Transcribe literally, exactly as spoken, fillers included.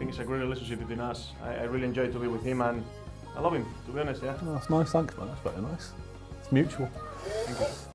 think it's a great relationship between us. I, I really enjoy to be with him, and I love him, to be honest, yeah. Oh, that's nice, thanks man, that's very nice. It's mutual. Thank you.